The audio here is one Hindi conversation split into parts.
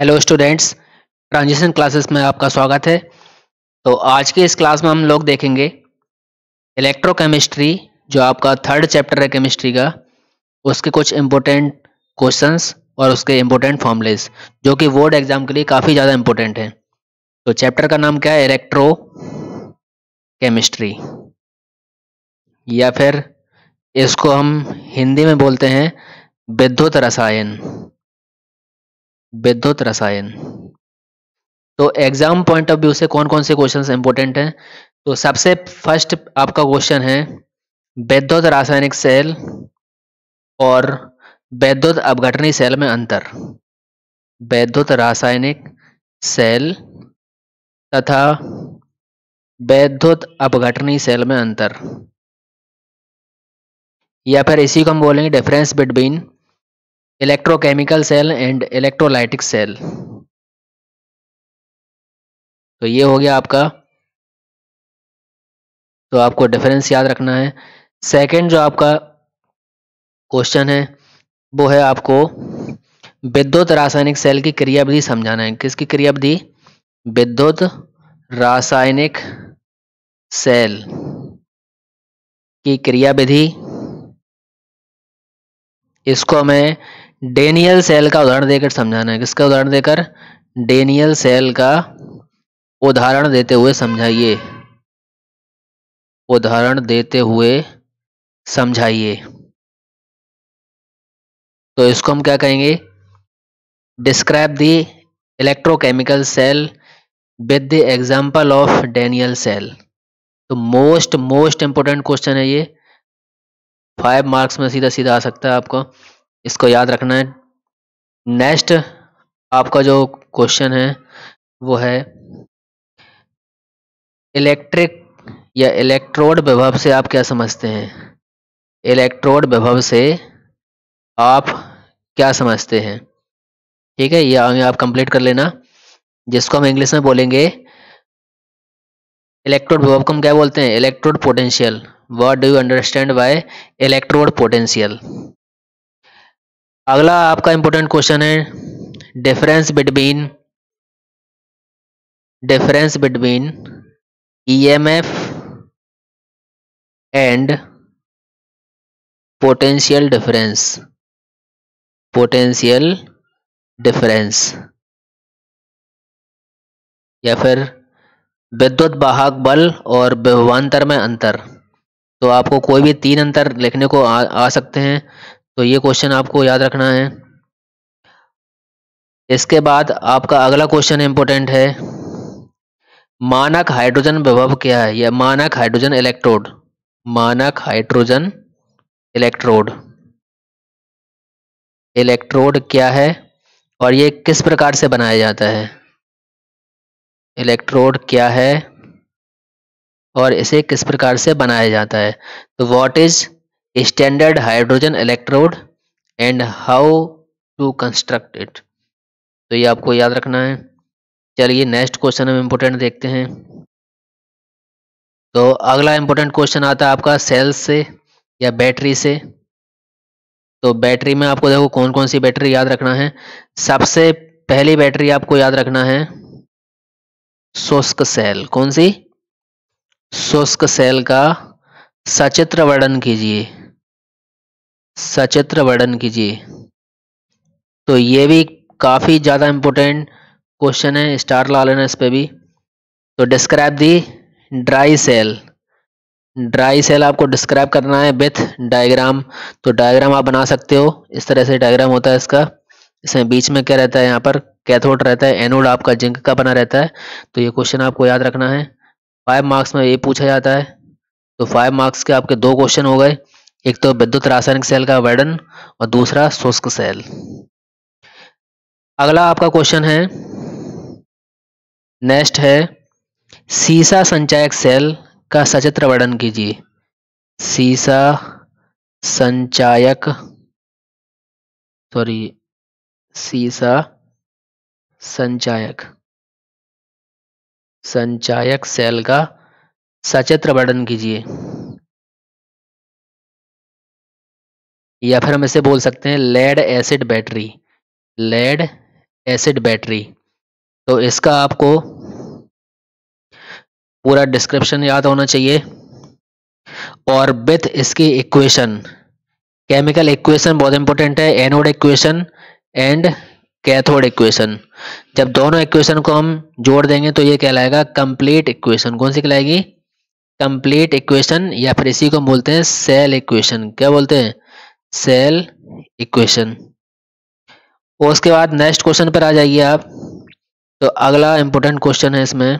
हेलो स्टूडेंट्स, ट्रांजिशन क्लासेस में आपका स्वागत है। तो आज की इस क्लास में हम लोग देखेंगे इलेक्ट्रोकेमिस्ट्री, जो आपका थर्ड चैप्टर है केमिस्ट्री का, उसके कुछ इम्पोर्टेंट क्वेश्चंस और उसके इम्पोर्टेंट फॉर्मूलेस, जो कि बोर्ड एग्जाम के लिए काफ़ी ज़्यादा इम्पोर्टेंट है। तो चैप्टर का नाम क्या है? इलेक्ट्रो केमिस्ट्री, या फिर इसको हम हिंदी में बोलते हैं विद्युत रसायन। विद्युत रसायन। तो एग्जाम पॉइंट ऑफ व्यू से कौन कौन से क्वेश्चंस इंपॉर्टेंट हैं? तो सबसे फर्स्ट आपका क्वेश्चन है विद्युत रासायनिक सेल और विद्युत अपघटनी सेल में अंतर। विद्युत रासायनिक सेल तथा विद्युत अपघटनी सेल में अंतर, या फिर इसी को हम बोलेंगे difference between electrochemical cell and electrolytic cell. तो ये हो गया आपका। तो आपको डिफरेंस याद रखना है। सेकंड जो आपका क्वेश्चन है वो है आपको विद्युत रासायनिक सेल की क्रियाविधि समझाना है। किसकी क्रियाविधि? विद्युत रासायनिक सेल की क्रियाविधि। इसको हमें डेनियल सेल का उदाहरण देकर समझाना है। किसका उदाहरण देकर? डेनियल सेल का उदाहरण देते हुए समझाइए। उदाहरण देते हुए समझाइए। तो इसको हम क्या कहेंगे? Describe the electrochemical cell with the example of Daniel cell. तो मोस्ट इंपोर्टेंट क्वेश्चन है ये। 5 मार्क्स में सीधा सीधा आ सकता है आपको, इसको याद रखना है। नेक्स्ट आपका जो क्वेश्चन है वो है इलेक्ट्रिक या इलेक्ट्रोड विभव से आप क्या समझते हैं? इलेक्ट्रोड विभव से आप क्या समझते हैं? ठीक है, ये आगे आप कंप्लीट कर लेना, जिसको हम इंग्लिश में बोलेंगे इलेक्ट्रोड विभव को हम क्या बोलते हैं? Electrode potential. What do you understand by electrode potential? अगला आपका इंपॉर्टेंट क्वेश्चन है difference between EMF and potential difference, या फिर विद्युत वाहक बल और विभवांतर में अंतर। तो आपको कोई भी 3 अंतर लिखने को आ सकते हैं। तो ये क्वेश्चन आपको याद रखना है। इसके बाद आपका अगला क्वेश्चन इंपॉर्टेंट है मानक हाइड्रोजन विभव क्या है, या मानक हाइड्रोजन इलेक्ट्रोड। मानक हाइड्रोजन इलेक्ट्रोड क्या है और ये किस प्रकार से बनाया जाता है? इलेक्ट्रोड क्या है और इसे किस प्रकार से बनाया जाता है? तो what is standard hydrogen electrode and how to construct it. तो ये आपको याद रखना है। चलिए नेक्स्ट क्वेश्चन हम इम्पोर्टेंट देखते हैं। तो अगला इम्पोर्टेंट क्वेश्चन आता है आपका सेल्स से या बैटरी से। तो बैटरी में आपको देखो कौन कौन सी बैटरी याद रखना है। सबसे पहली बैटरी आपको याद रखना है शुष्क सेल। कौन सी? शुष्क सेल का सचित्र वर्णन कीजिए। सचित्र वर्णन कीजिए। तो ये भी काफी ज्यादा इंपॉर्टेंट क्वेश्चन है, स्टार ला लेना इस पे भी। तो describe the dry cell. Dry cell आपको डिस्क्राइब करना है विथ डायग्राम। तो डायग्राम आप बना सकते हो, इस तरह से डायग्राम होता है इसका। इसमें बीच में क्या रहता है? यहाँ पर कैथोड रहता है, एनोड आपका जिंक का बना रहता है। तो ये क्वेश्चन आपको याद रखना है। 5 मार्क्स में ये पूछा जाता है। तो 5 मार्क्स के आपके 2 क्वेश्चन हो गए। एक तो विद्युत रासायनिक सेल का वर्णन और दूसरा शुष्क सेल। अगला आपका क्वेश्चन है, नेक्स्ट है सीसा संचायक सेल का सचित्र वर्णन कीजिए। सीसा संचायक सीसा संचायक सेल का सचित्र वर्णन कीजिए। या फिर हम इसे बोल सकते हैं lead acid battery. Lead acid battery. तो इसका आपको पूरा डिस्क्रिप्शन याद होना चाहिए और विथ इसकी इक्वेशन, केमिकल इक्वेशन बहुत इंपॉर्टेंट है, anode equation and cathode equation. जब दोनों इक्वेशन को हम जोड़ देंगे तो ये कहलाएगा कंप्लीट इक्वेशन। कौन सी कहलाएगी? कंप्लीट इक्वेशन, या फिर इसी को बोलते हैं सेल इक्वेशन। क्या बोलते हैं? Cell equation. उसके बाद नेक्स्ट क्वेश्चन पर आ जाइए आप। तो अगला इंपॉर्टेंट क्वेश्चन है इसमें,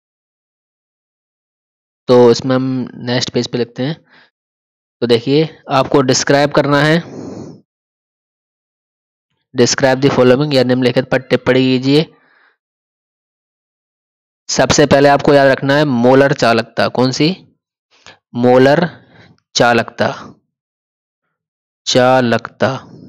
तो इसमें हम नेक्स्ट पेज पे लिखते हैं। तो देखिए आपको डिस्क्राइब करना है, डिस्क्राइब द फॉलोइंग या निम्नलिखित पर टिप्पणी कीजिए। सबसे पहले आपको याद रखना है मोलर चालकता। कौन सी? मोलर चालकता। चालकता।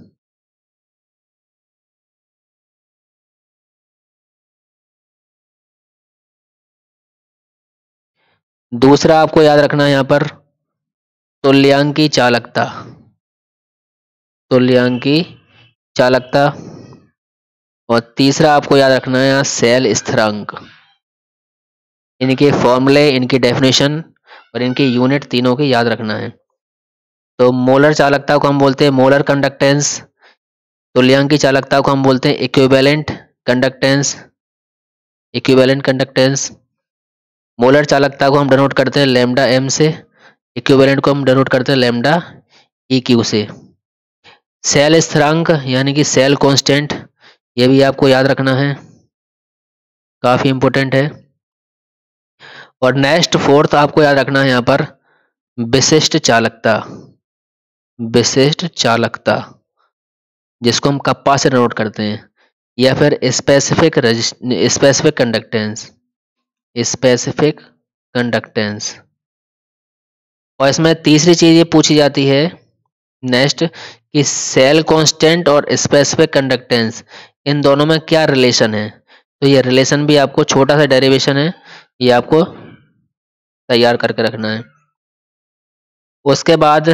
दूसरा आपको याद रखना है यहां पर तुल्यांकी चालकता। तुल्यांकी चालकता। और तीसरा आपको याद रखना है यहाँ सेल स्थिरांक। इनके फॉर्मूले, इनकी डेफिनेशन और इनकी यूनिट तीनों की याद रखना है। तो मोलर चालकता को हम बोलते हैं मोलर कंडक्टेंस, तुल्यांकी चालकता को हम बोलते हैं equivalent conductance, equivalent conductance. Molar चालकता को हम डिनोट करते हैं लैम्डा एम से, इक्विवेलेंट को हम डिनोट करते हैं लैम्डा ई क्यू से। सेल स्थिरांक यानी कि सेल कांस्टेंट, ये भी आपको याद रखना है, काफी इंपॉर्टेंट है। और नेक्स्ट फोर्थ आपको याद रखना है यहाँ पर विशिष्ट चालकता। विशिष्ट चालकता जिसको हम कप्पा से डिनोट करते हैं, या फिर स्पेसिफिक कंडक्टेंस, स्पेसिफिक कंडक्टेंस। और इसमें तीसरी चीज ये पूछी जाती है नेक्स्ट कि सेल कांस्टेंट और स्पेसिफिक कंडक्टेंस, इन दोनों में क्या रिलेशन है। तो ये रिलेशन भी आपको, छोटा सा डेरिवेशन है, ये आपको तैयार करके रखना है। उसके बाद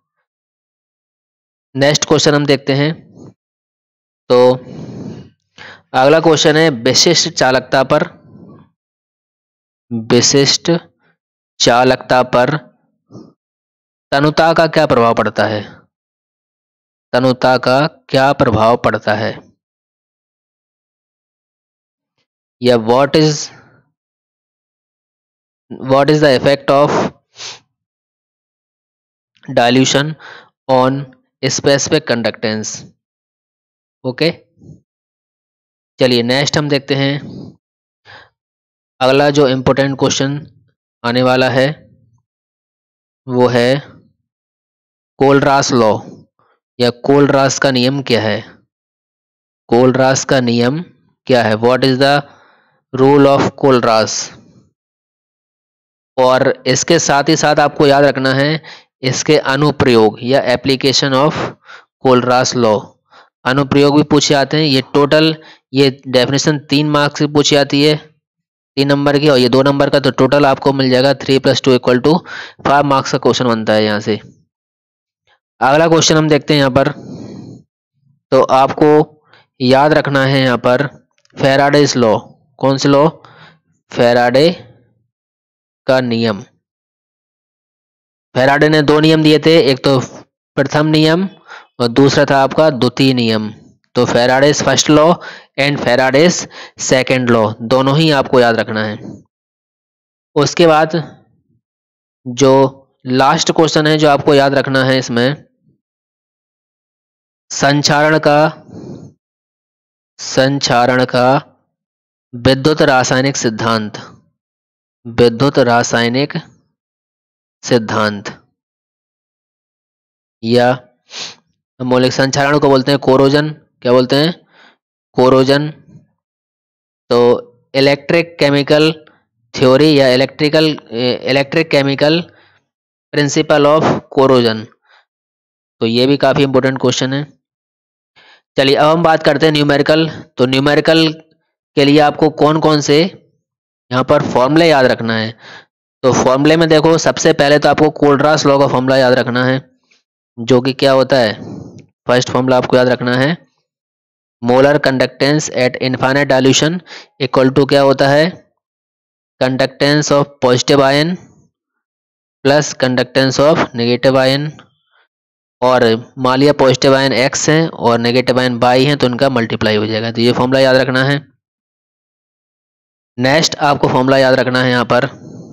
नेक्स्ट क्वेश्चन हम देखते हैं। तो अगला क्वेश्चन है विशिष्ट चालकता पर, विशिष्ट चालकता पर तनुता का क्या प्रभाव पड़ता है। तनुता का क्या प्रभाव पड़ता है, या what is the effect of dilution on specific conductance. Okay, चलिए नेक्स्ट हम देखते हैं। अगला जो इम्पोर्टेंट क्वेश्चन आने वाला है वो है कोलरास लॉ, या कोलरास का नियम क्या है। कोलरास का नियम क्या है, what is the rule of Kohlrausch. और इसके साथ ही साथ आपको याद रखना है इसके अनुप्रयोग या एप्लीकेशन ऑफ कोलरास लॉ। अनुप्रयोग भी पूछे जाते हैं। ये टोटल, ये डेफिनेशन 3 मार्क्स की पूछी जाती है, 3 नंबर की, और ये 2 नंबर का। तो टोटल आपको मिल जाएगा 3 + 2 = 5 मार्क्स का क्वेश्चन बनता है यहाँ से। अगला क्वेश्चन हम देखते हैं यहाँ पर। तो आपको याद रखना है यहाँ पर फैराडेज लॉ। कौन सी लॉ? फैराडे का नियम। फैराडे ने 2 नियम दिए थे, एक तो प्रथम नियम और दूसरा था आपका द्वितीय नियम। तो Faraday's first law and Faraday's second law, दोनों ही आपको याद रखना है। उसके बाद जो लास्ट क्वेश्चन है जो आपको याद रखना है इसमें, संचारण का विद्युत रासायनिक सिद्धांत। विद्युत रासायनिक सिद्धांत, या मौलिक संचारण को बोलते हैं कोरोजन। क्या बोलते हैं? कोरोजन। तो इलेक्ट्रिक केमिकल थ्योरी या electric chemical principle of corrosion. तो ये भी काफी इंपॉर्टेंट क्वेश्चन है। चलिए अब हम बात करते हैं न्यूमेरिकल। तो न्यूमेरिकल के लिए आपको कौन कौन से यहाँ पर फॉर्मूले याद रखना है। तो फॉर्मूले में देखो, सबसे पहले तो आपको कोलरास लॉ का फॉर्मूला याद रखना है, जो कि क्या होता है। फर्स्ट फॉर्मूला आपको याद रखना है molar conductance at infinite dilution equal to क्या होता है, conductance of positive ion plus conductance of negative ion, और मान लिया पॉजिटिव आयन x है और नेगेटिव आयन y है तो उनका मल्टीप्लाई हो जाएगा। तो ये फॉर्मूला याद रखना है। नेक्स्ट आपको फॉर्मूला याद रखना है यहाँ पर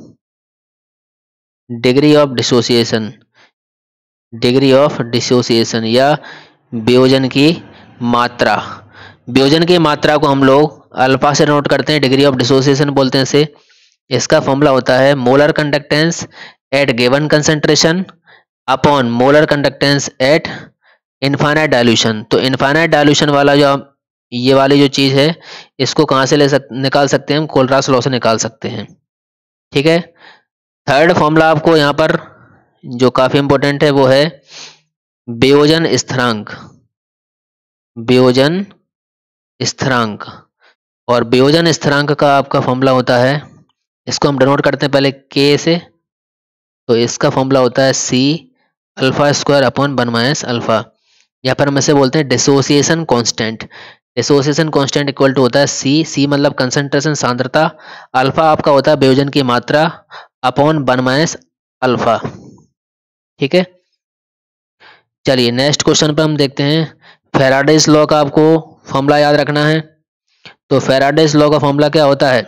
degree of dissociation, degree of dissociation या वियोजन की मात्रा। वियोजन की मात्रा को हम लोग अल्फा से नोट करते हैं, डिग्री ऑफ डिसोसिएशन बोलते हैं इसे। इसका फॉर्मूला होता है molar conductance at given concentration upon molar conductance at infinite dilution. तो इनफाइनाइट डाइल्यूशन वाला जो ये वाली जो चीज़ है इसको कहाँ से निकाल सकते हैं हम, कोलरास लॉ से निकाल सकते हैं। ठीक है। थर्ड फॉर्मूला आपको यहाँ पर जो काफ़ी इंपॉर्टेंट है वो है वियोजन स्थिरांक, वियोजन स्थिरांक। और वियोजन स्थिरांक का आपका फॉर्मूला होता है, इसको हम डिनोट करते हैं पहले के से। तो इसका फॉर्मूला होता है C alpha square upon 1 minus alpha, या फिर हम इसे बोलते हैं dissociation constant. Dissociation constant equal to होता है सी मतलब कंसंट्रेशन सांद्रता, अल्फा आपका होता है वियोजन की मात्रा अपॉन 1 माइनस अल्फा। ठीक है। चलिए नेक्स्ट क्वेश्चन पे हम देखते हैं। फैराडेज लॉ का आपको फॉर्मूला याद रखना है। तो फैराडेज लॉ का फॉर्मूला क्या होता है,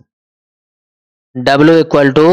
W equal to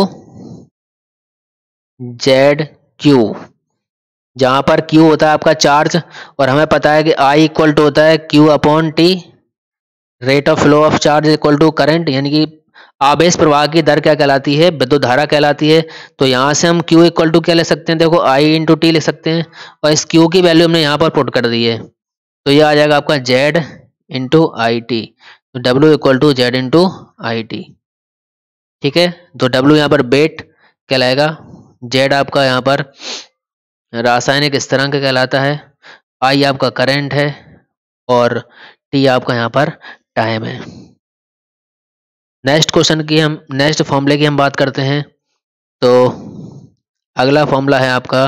Z Q, जहां पर Q होता है आपका चार्ज और हमें पता है कि I इक्वल टू होता है Q upon T, rate of flow of charge equal to current, यानी कि आवेश प्रवाह की दर क्या कहलाती है, विद्युत धारा कहलाती है। तो यहाँ से हम Q इक्वल टू क्या ले सकते हैं, देखो I इंटू टी ले सकते हैं, और इस Q की वैल्यू हमने यहाँ पर पुट कर दी है। तो ये आ जाएगा आपका Z इंटू आई टी। तो W equal to Z into I T. ठीक है। तो W यहाँ पर वेट कहलाएगा, Z आपका यहाँ पर रासायनिक स्थिरांक कहलाता है, I आपका करंट है और T आपका यहाँ पर टाइम है। नेक्स्ट क्वेश्चन की हम नेक्स्ट फॉर्मूले की हम बात करते हैं। तो अगला फॉर्मूला है आपका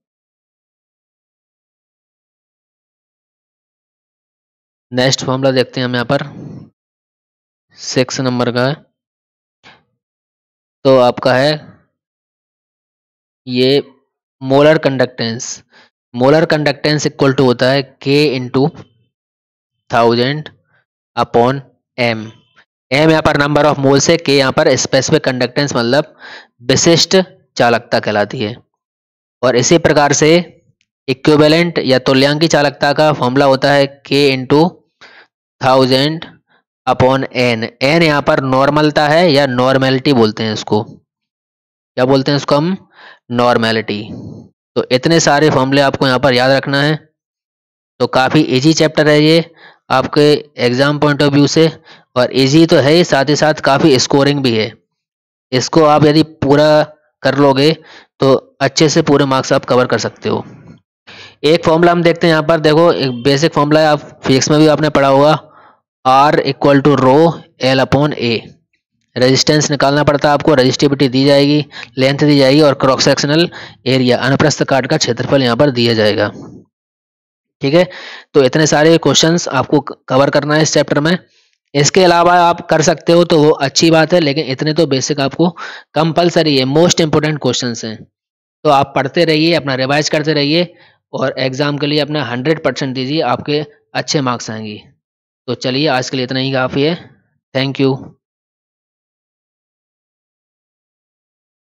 नेक्स्ट फॉर्मूला देखते हैं हम यहाँ पर 6 नंबर का है। तो आपका है ये molar conductance, molar conductance equal to होता है K into 1000 upon M। M यहाँ पर नंबर ऑफ मोल्स है, K यहाँ पर स्पेसिफिक कंडक्टेंस मतलब विशिष्ट चालकता कहलाती है। और इसी प्रकार से इक्विवेलेंट या तुल्यांकी चालकता का फॉर्मूला होता है K into 1000 upon N। N यहाँ पर नॉर्मलता है या नॉर्मेलिटी बोलते हैं इसको, क्या बोलते हैं इसको हम, नॉर्मेलिटी। तो इतने सारे फॉर्मूले आपको यहाँ पर याद रखना है। तो काफ़ी इजी चैप्टर है ये आपके एग्जाम पॉइंट ऑफ व्यू से, और इजी तो है ही, साथ ही साथ काफ़ी स्कोरिंग भी है। इसको आप यदि पूरा कर लोगे तो अच्छे से पूरे मार्क्स आप कवर कर सकते हो। एक फॉर्मूला हम देखते हैं यहाँ पर, देखो एक बेसिक फॉर्मूला है, आप फिजिक्स में भी आपने पढ़ा होगा, R equal to rho L upon A. Resistance निकालना पड़ता है आपको, रेजिस्टिविटी दी जाएगी, लेंथ दी जाएगी और क्रॉस सेक्शनल एरिया अनुप्रस्थ काट का क्षेत्रफल यहाँ पर दिया जाएगा। ठीक है। तो इतने सारे क्वेश्चंस आपको कवर करना है इस चैप्टर में। इसके अलावा आप कर सकते हो तो वो अच्छी बात है, लेकिन इतने तो बेसिक आपको कंपलसरी है, मोस्ट इंपोर्टेंट क्वेश्चंस हैं। तो आप पढ़ते रहिए, अपना रिवाइज करते रहिए और एग्जाम के लिए अपना 100% दीजिए, आपके अच्छे मार्क्स आएंगे। तो चलिए आज के लिए इतना ही काफ़ी है। Thank you.